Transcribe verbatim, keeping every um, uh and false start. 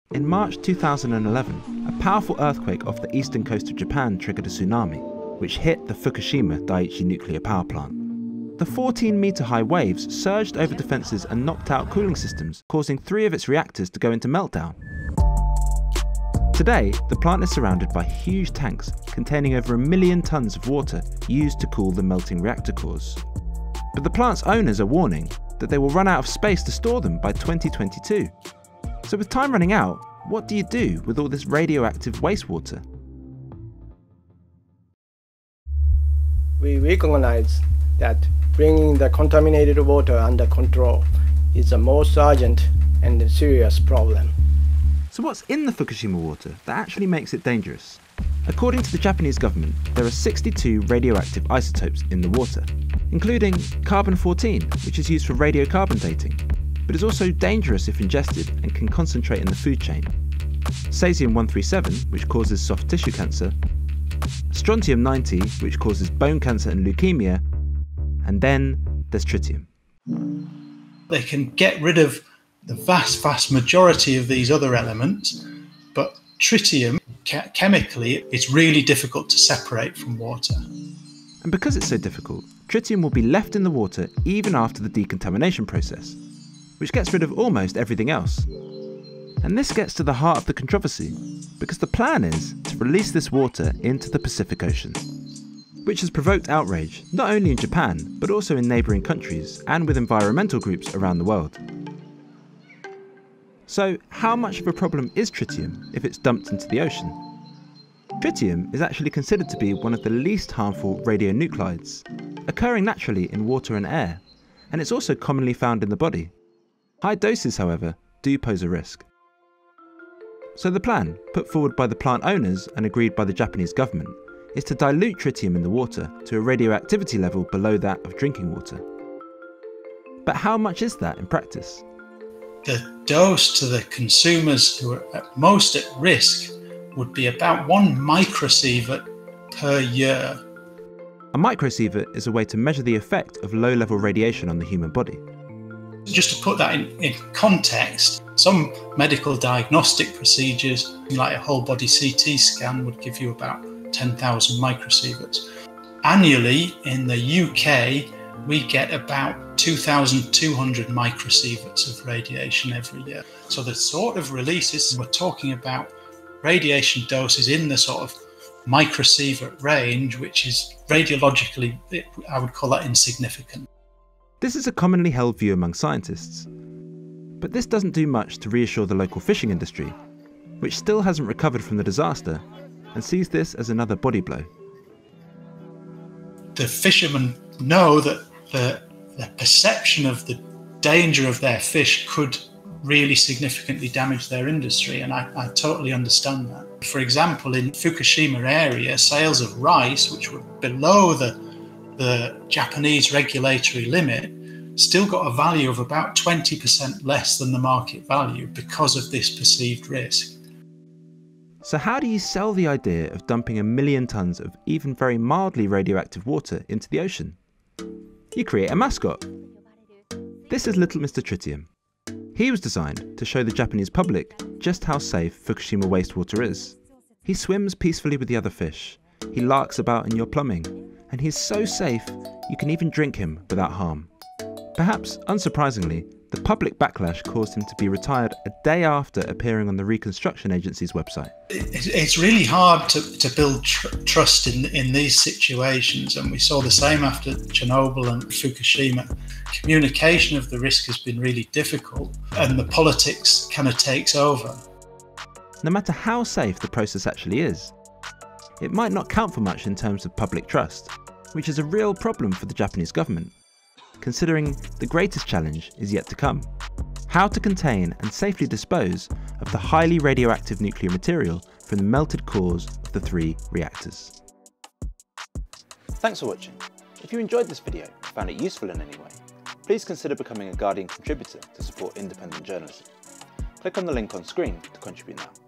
In March two thousand eleven, a powerful earthquake off the eastern coast of Japan triggered a tsunami, which hit the Fukushima Daiichi nuclear power plant. The fourteen metre high waves surged over defences and knocked out cooling systems, causing three of its reactors to go into meltdown. Today, the plant is surrounded by huge tanks containing over a million tonnes of water used to cool the melting reactor cores. But the plant's owners are warning that they will run out of space to store them by twenty twenty-two. So with time running out, what do you do with all this radioactive wastewater? We recognize that bringing the contaminated water under control is the most urgent and serious problem. So what's in the Fukushima water that actually makes it dangerous? According to the Japanese government, there are sixty-two radioactive isotopes in the water, including carbon fourteen, which is used for radiocarbon dating, but is also dangerous if ingested and can concentrate in the food chain. Cesium one thirty-seven, which causes soft tissue cancer, strontium ninety, which causes bone cancer and leukemia, and then there's tritium. They can get rid of the vast, vast majority of these other elements, but tritium, che- chemically, it's really difficult to separate from water. And because it's so difficult, tritium will be left in the water even after the decontamination process, which gets rid of almost everything else. And this gets to the heart of the controversy, because the plan is to release this water into the Pacific Ocean, which has provoked outrage not only in Japan, but also in neighbouring countries and with environmental groups around the world. So how much of a problem is tritium if it's dumped into the ocean? Tritium is actually considered to be one of the least harmful radionuclides, occurring naturally in water and air, and it's also commonly found in the body. High doses, however, do pose a risk. So the plan, put forward by the plant owners and agreed by the Japanese government, is to dilute tritium in the water to a radioactivity level below that of drinking water. But how much is that in practice? The dose to the consumers who are at most at risk would be about one microsievert per year. A microsievert is a way to measure the effect of low-level radiation on the human body. Just to put that in, in context, some medical diagnostic procedures, like a whole body C T scan, would give you about ten thousand microsieverts. Annually in the U K, we get about two thousand two hundred microsieverts of radiation every year. So the sort of releases, we're talking about radiation doses in the sort of microsievert range, which is radiologically, I would call that insignificant. This is a commonly held view among scientists. But this doesn't do much to reassure the local fishing industry, which still hasn't recovered from the disaster and sees this as another body blow. The fishermen know that the, the perception of the danger of their fish could really significantly damage their industry, and I, I totally understand that. For example, in Fukushima area, sales of rice, which were below the, the Japanese regulatory limit, still got a value of about twenty percent less than the market value because of this perceived risk. So how do you sell the idea of dumping a million tonnes of even very mildly radioactive water into the ocean? You create a mascot. This is Little Mister Tritium. He was designed to show the Japanese public just how safe Fukushima wastewater is. He swims peacefully with the other fish, he larks about in your plumbing, and he's so safe you can even drink him without harm. Perhaps unsurprisingly, the public backlash caused him to be retired a day after appearing on the Reconstruction Agency's website. It's really hard to, to build tr- trust in, in these situations, and we saw the same after Chernobyl and Fukushima. Communication of the risk has been really difficult, and the politics kind of takes over. No matter how safe the process actually is, it might not count for much in terms of public trust, which is a real problem for the Japanese government, considering the greatest challenge is yet to come: how to contain and safely dispose of the highly radioactive nuclear material from the melted cores of the three reactors. Thanks for watching. If you enjoyed this video and found it useful in any way, please consider becoming a Guardian contributor to support independent journalism. Click on the link on screen to contribute now.